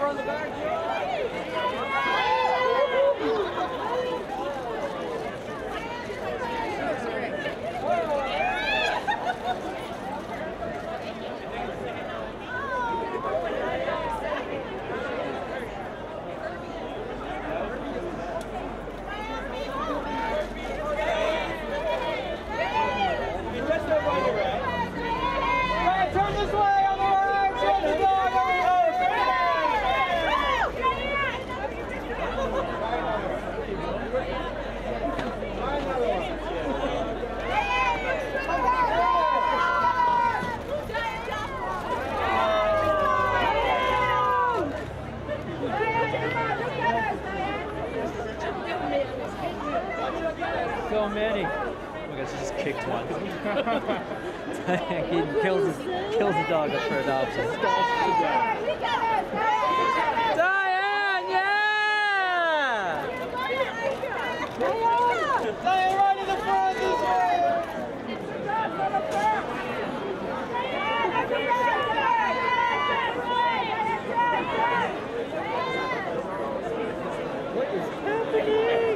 on the back. Turn this way on the right. Turn the dog over So many. Oh my gosh, she just kicked one. Diane Keaton kills the dog up for adoption. Diane, yeah! Diane, right in the front this way! What is happening?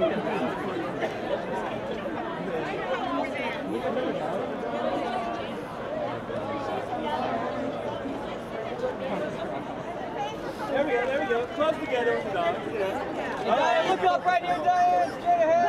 There we go, there we go. Close together with the dogs. Yeah. Diane, look up right here, Diane. Straight ahead.